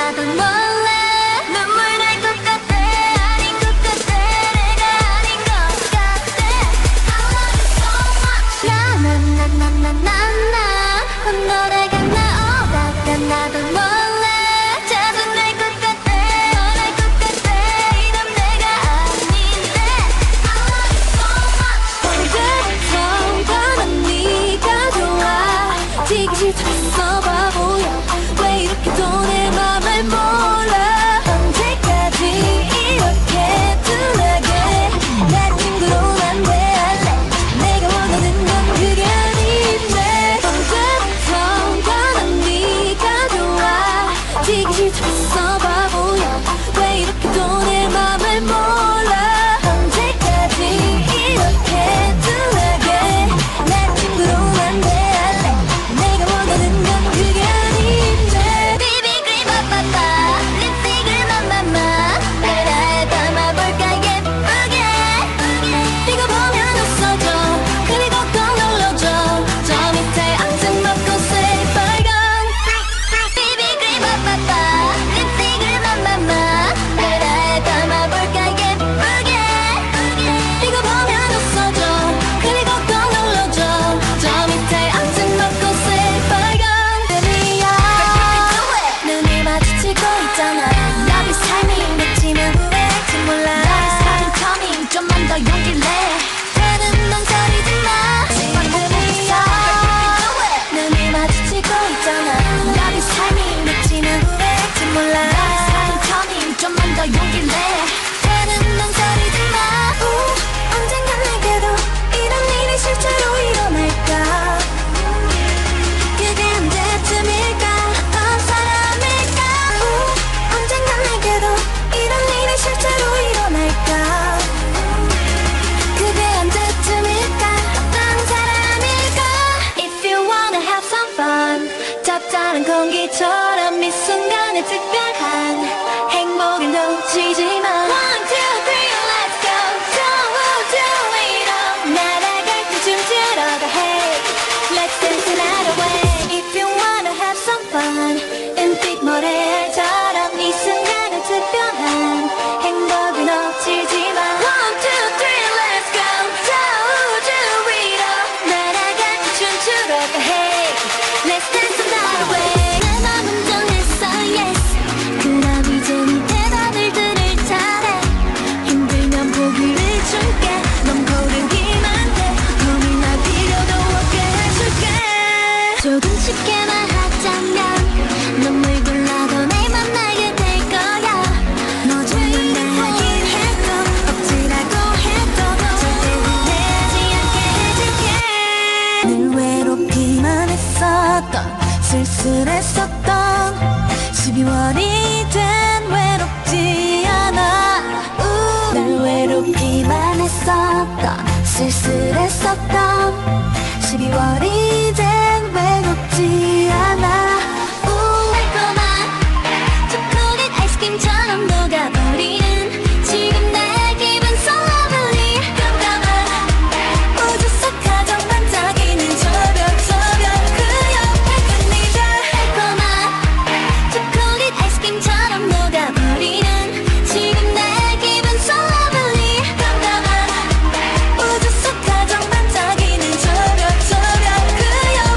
나도 몰라 눈물 날 것 같아 아닌 것 같아 내가 아닌 것 같아 I love you so much 나나나나나나나 너래가 나오다가 나도 몰라 짜증날 것 같아 원할 것 같아 이런 내가 아닌데 I love you so much 언제부턴가 난 네가 좋아 되기 싫다했어 바보야 왜 이렇게 또 내 맘을 몰라 언제까지 이렇게 둔하게 내 친구로 난 대할래 내가 원하는 건 그게 아닌데 언제부턴가 난 네가 좋아 되기 싫다했어 바보야 왜 이렇게 또 내 맘을 몰라 언제까지 이렇게 둔하게 내 친구로 난 대할래 내가 원하는 건 그게 아닌데 비비크림 빠빠빠 립스틱을 맘맘마 베라에 담아볼까 예쁘게 이거 보면 웃어줘 그리고 꼭 눌러줘 저 밑에 앙증 먹고새 빨간 비비크림 빠빠빠 립스틱을 맘맘마 베라에 담아볼까 예쁘게 이거 보면 웃어줘 그리고 꼭 눌러줘 저 밑에 앙증 먹고새 빨간 눈이야 눈이 마주치고 있잖아 Love is timing 놓치면 후회할지 몰라 Love is coming coming 좀만 더 용기를 내 다른 망설이지 마 지금이야 눈이 마주치고 있잖아 Love is timing 놓치면 후회할지 몰라 Love is coming coming 좀만 더 용기를 내 다른 망설이지 마 언젠간 내게도 이런 일이 실제로 일어날까 그게 언제쯤일까 어떤 사람일까 언젠간 내게도 이런 일이 실제로 일어날까 그게 언제쯤일까 어떤 사람일까 If you wanna have some fun 짭짤한 공기처럼 이 순간에 특별한 행복을 놓치지 마 One, two, three, let's go do it all 날아갈 때 춤추러 가 Hey Let's dance the night away If you wanna have some fun 은빛 모래알처럼 이 순간은 특별한 행복을 놓치지 마 One, two, three, let's go do it all 날아갈 때 춤추러 가 Hey Let's dance the night away 내 맘은 정했어 yes 그럼 이제 네 대답을 들을 차례 힘들면 포기를 줄게 넌 고르기만 해 고민할 필요도 없게 해줄게 조금 쉽게 말하자면 눈물 골라도 내 맘 알게 될 거야 너 좋은데 하긴 해도 억지라고 해도 절대 후회하지 않게 해줄게 늘 외롭기만 했었던 쓸쓸했었던 12월이 된 외롭지 않아 날 외롭기만 했었던 쓸쓸했었던 12월이 된 외롭지 않아 달콤한 초콜릿 아이스크림처럼 녹아버리는 지금 내 기분 so lovely 깜깜한 우주 속 가장 반짝이는 저별 그 옆에 끝내자 달콤한 초콜릿 아이스크림처럼 녹아버리는 지금 내 기분 so lovely 깜깜한 우주 속 가장 반짝이는 저별 그 옆에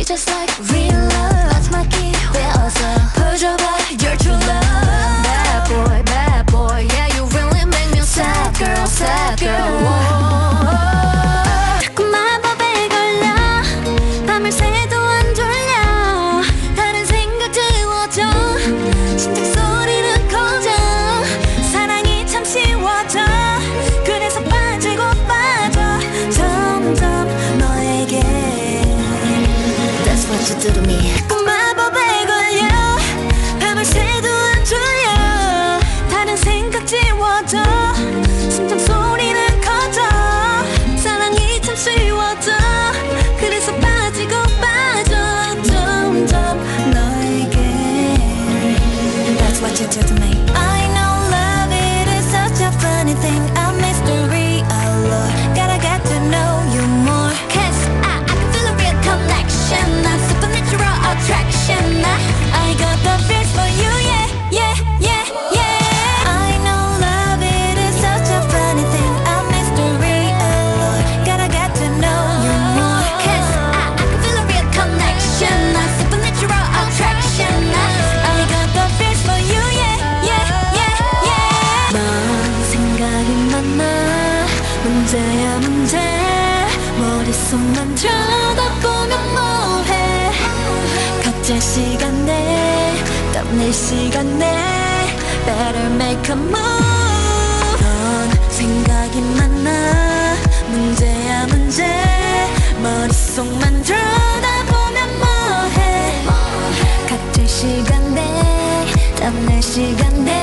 just like real love. 마지막이 되어서 보여줘봐 your true love. Bad boy, yeah you really make me sad girl, sad girl. 자꾸 마법에 걸려 밤을 새도 안 졸려. 다른 생각 지워져 심장 소리는 커져. 사랑이 참 쉬워져. 그래서 빠지고 빠져 점점 너에게. That's what you do to me. 자꾸 마법에 걸려 밤을 새도 안 졸려. 다른 생각 지워져 심장 소리는 커져. 사랑이 참 쉬워져. 그래서 빠지고 빠져 점점 너에게. That's what you do to me. I know love it is such a funny thing, a mystery, a love. Gotta get to know you more. Cause I can feel a real connection, a supernatural attraction. I got the feels for you, yeah, yeah, yeah, yeah. I know love it is such a funny thing, a mystery, a love. Gotta get to know you more. Cause I can feel a real connection, a supernatural attraction. I got the feels for you, yeah, yeah, yeah, yeah. 넌 생각이 많아. 문제야 문제. 머릿속만 쳐다보면 뭐해. 각자 시간에 땀낼 시간에 Better make a move. 넌 생각이 많아. 문제야 문제. 머릿속만 쳐다보면 뭐해. 각자 시간에 땀낼 시간에